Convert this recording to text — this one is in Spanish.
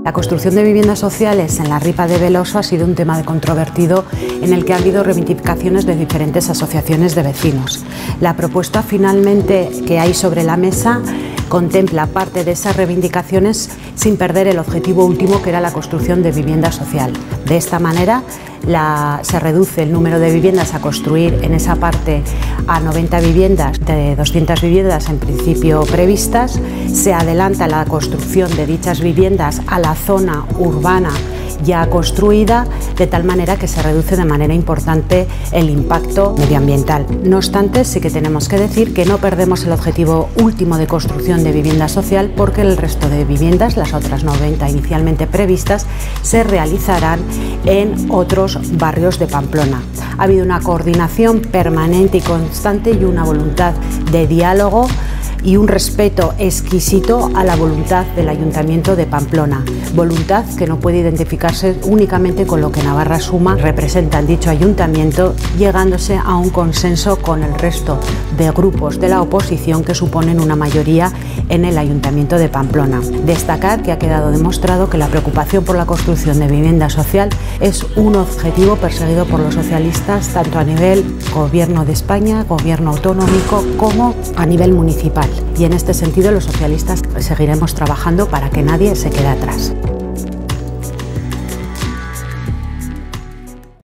La construcción de viviendas sociales en la Ripa de Veloso ha sido un tema controvertido en el que ha habido reivindicaciones de diferentes asociaciones de vecinos. La propuesta finalmente que hay sobre la mesa contempla parte de esas reivindicaciones sin perder el objetivo último, que era la construcción de vivienda social. De esta manera se reduce el número de viviendas a construir en esa parte a 90 viviendas, de 200 viviendas en principio previstas. Se adelanta la construcción de dichas viviendas a la zona urbana ya construida, de tal manera que se reduce de manera importante el impacto medioambiental. No obstante, sí que tenemos que decir que no perdemos el objetivo último de construcción de vivienda social, porque el resto de viviendas, las otras 90 inicialmente previstas, se realizarán en otros barrios de Pamplona. Ha habido una coordinación permanente y constante y una voluntad de diálogo y un respeto exquisito a la voluntad del Ayuntamiento de Pamplona, voluntad que no puede identificarse únicamente con lo que Navarra Suma representa en dicho ayuntamiento, llegándose a un consenso con el resto de grupos de la oposición que suponen una mayoría en el Ayuntamiento de Pamplona. Destacar que ha quedado demostrado que la preocupación por la construcción de vivienda social es un objetivo perseguido por los socialistas tanto a nivel Gobierno de España, Gobierno autonómico, como a nivel municipal. Y en este sentido los socialistas seguiremos trabajando para que nadie se quede atrás.